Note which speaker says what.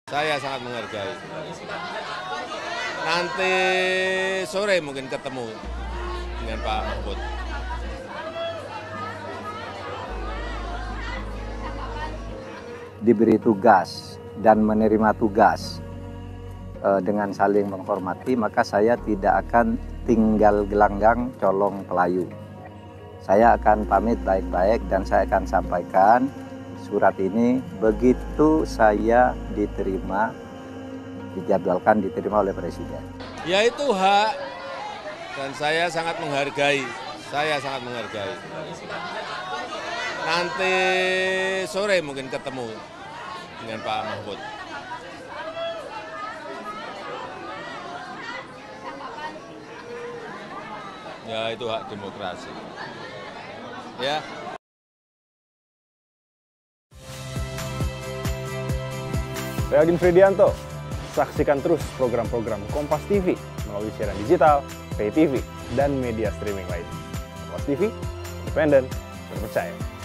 Speaker 1: Saya sangat menghargai. Nanti sore mungkin ketemu dengan Pak Mahfud.
Speaker 2: Diberi tugas dan menerima tugas dengan saling menghormati, maka saya tidak akan tinggal gelanggang colong pelayu. Saya akan pamit baik-baik dan saya akan sampaikan surat ini begitu saya dijadwalkan diterima oleh Presiden.
Speaker 1: Ya itu hak dan saya sangat menghargai. Nanti sore mungkin ketemu dengan Pak Mahfud. Ya itu hak demokrasi. Ya.
Speaker 3: Saya Agin Fridianto. Saksikan terus program-program Kompas TV melalui siaran digital, pay TV, dan media streaming lain. Kompas TV, independen, terpercaya.